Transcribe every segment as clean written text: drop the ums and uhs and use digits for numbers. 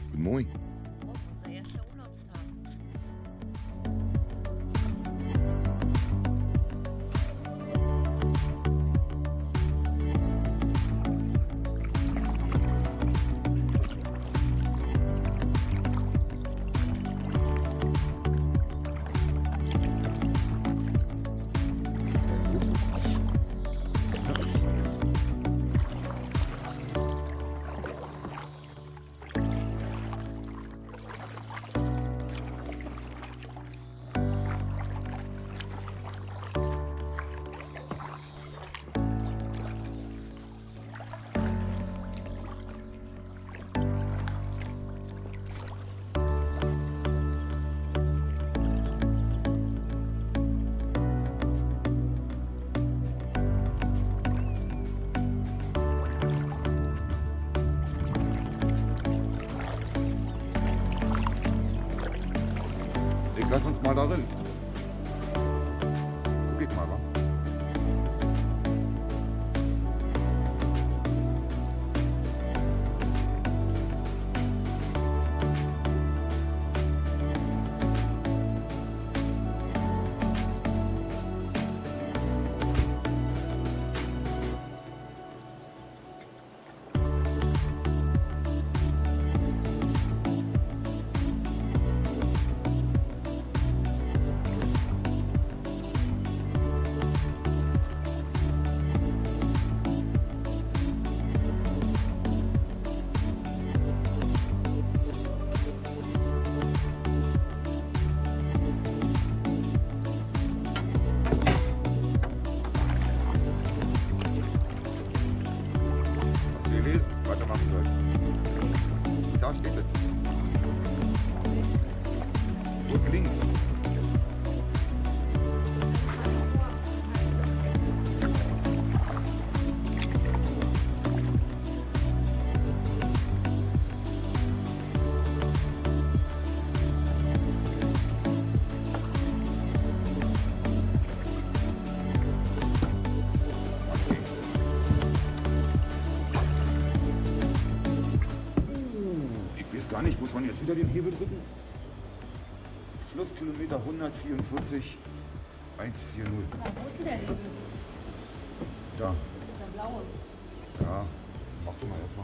Guten Morgen. Oh, unser erster Urlaubstag. Lass uns mal darin. Guck ich mal, wa? Weitermachen sollst. Da steht es. Drück links. Gar nicht, muss man jetzt wieder den Hebel drücken? Flusskilometer 144 140. Na, wo ist denn der Hebel? Da. Der blaue. Ja, mach du mal erstmal.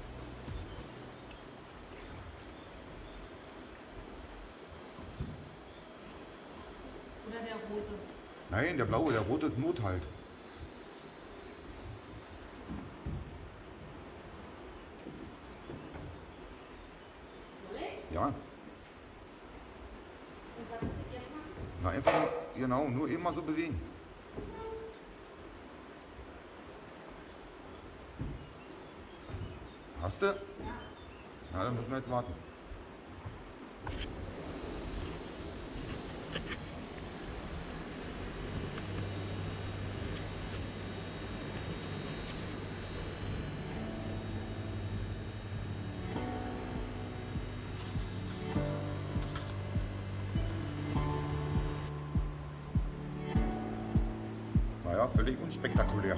Oder der rote? Nein, der blaue, der rote ist Nothalt. Ja. Und was muss ich jetzt machen? Na, einfach nur, genau, nur eben mal so bewegen. Hast du? Ja. Na, dann müssen wir jetzt warten. Naja, völlig unspektakulär.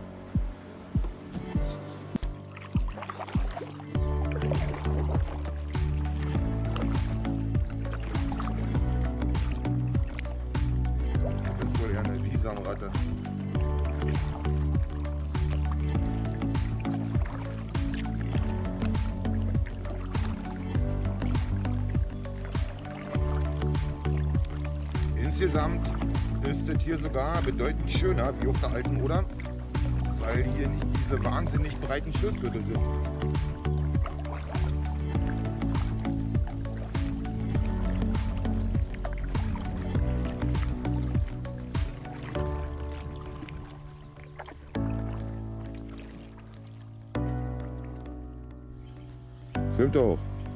Das ist wohl eher eine Bisamratte. Insgesamt ist das hier sogar bedeutend schöner wie auf der alten Oder, weil hier nicht diese wahnsinnig breiten Schiffsgürtel sind. Filmt doch.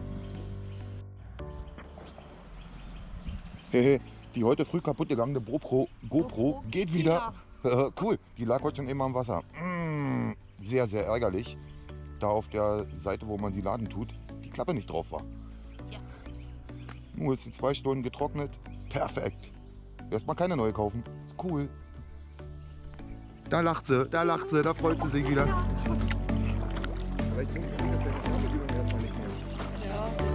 Hehe. Die heute früh kaputt gegangene GoPro geht wieder. Cool, die lag heute schon immer im Wasser. Sehr, sehr ärgerlich. Da auf der Seite, wo man sie laden tut, die Klappe nicht drauf war. Ja. Nur ist sie 2 Stunden getrocknet. Perfekt. Erstmal keine neue kaufen. Ist cool. Da lacht sie, da freut sie sich wieder. Vielleicht bringt sie das erstmal nicht mehr. Ja,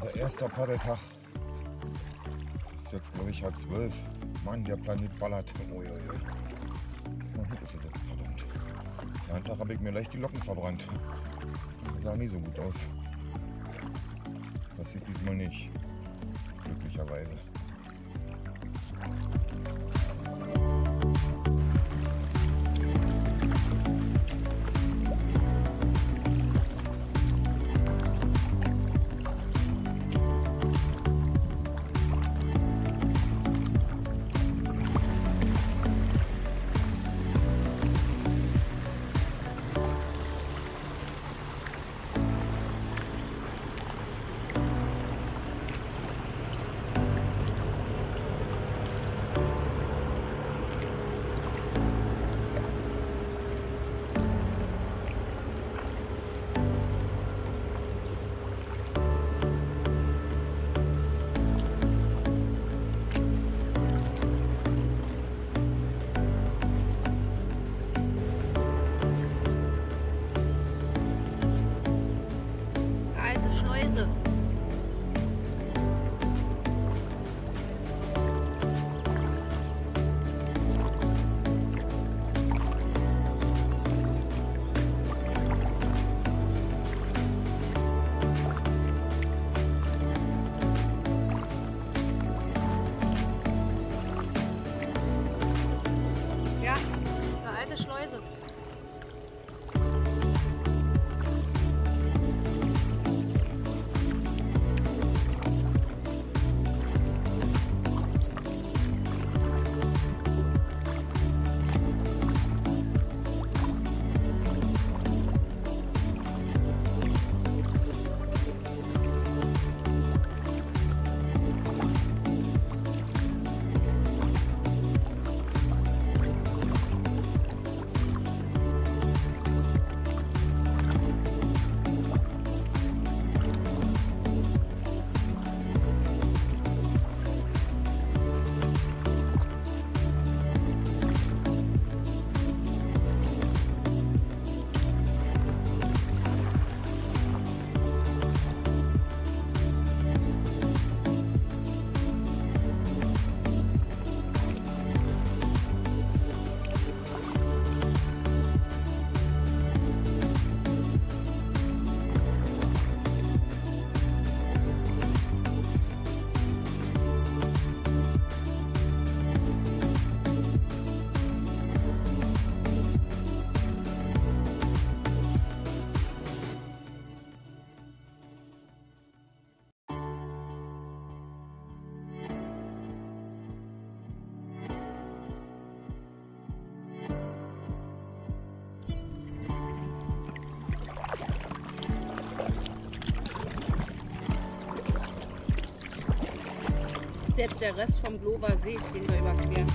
Unser erster Paddeltag. Ist jetzt, glaube ich, 11:30. Mann, der Planet ballert. Uiuiui. Ist noch nicht aufgesetzt, verdammt. Den Tag habe ich mir leicht die Locken verbrannt. Das sah nie so gut aus. Passiert diesmal nicht. Glücklicherweise. Schleuse. Das ist jetzt der Rest vom Glover See, den wir überqueren.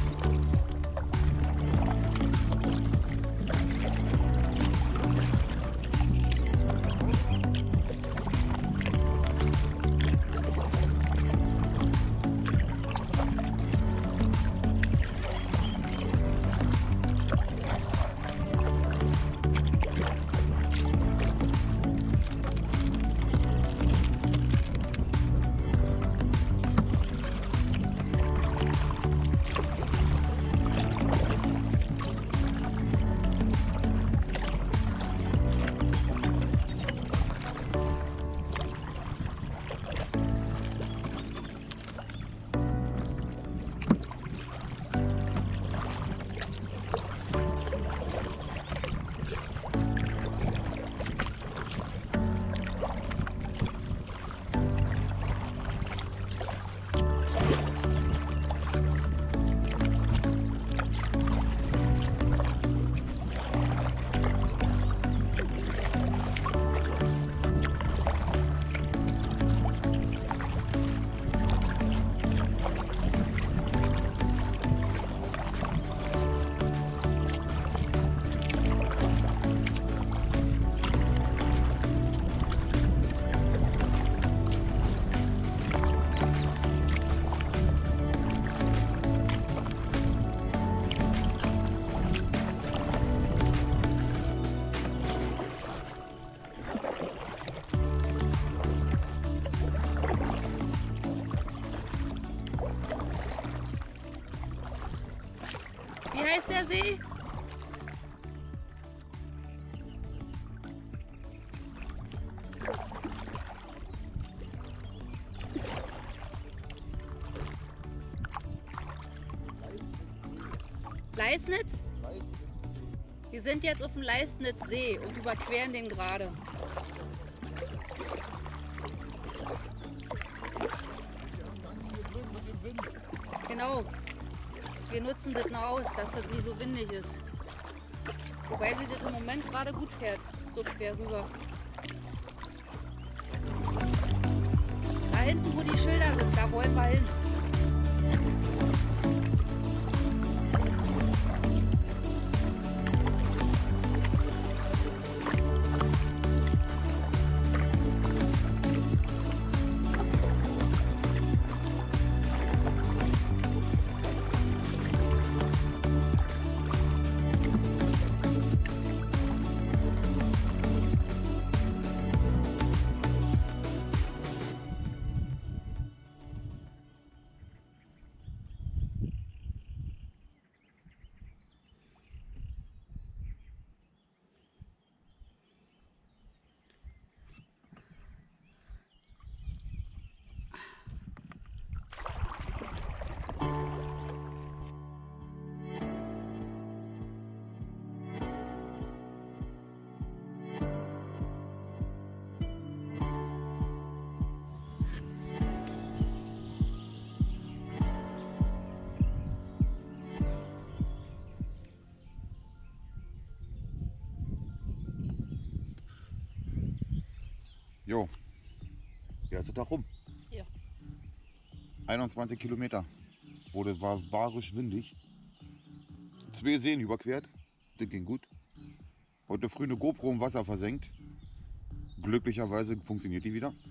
der See? Leisnitz? Wir sind jetzt auf dem Leisnitzsee und überqueren den gerade. Genau. Wir nutzen das noch aus, dass das nie so windig ist. Wobei sie das im Moment gerade gut fährt, so quer rüber. Da hinten, wo die Schilder sind, da wollen wir hin. Jo, der erste Tag rum. Ja. 21 Kilometer. War barisch windig. 2 Seen überquert. Das ging gut. Heute früh eine GoPro im Wasser versenkt. Glücklicherweise funktioniert die wieder.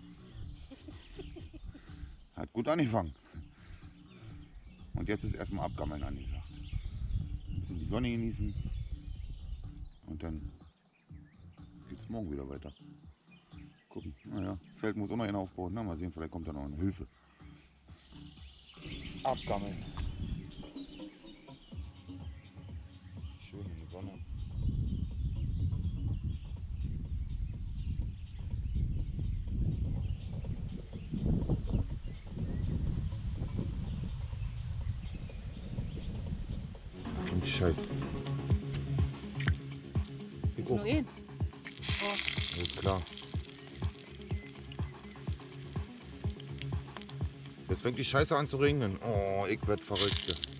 Hat gut angefangen. Und jetzt ist erstmal Abgammeln angesagt. Ein bisschen die Sonne genießen. Und dann geht es morgen wieder weiter. Gucken. Naja, Zelt muss auch noch einer aufbauen. Na, mal sehen, vielleicht kommt da noch eine Hilfe. Abgammeln. Schön in die Sonne. Und Scheiße. Nur ihn. Alles klar. Jetzt fängt die Scheiße an zu regnen. Oh, ich werd verrückt.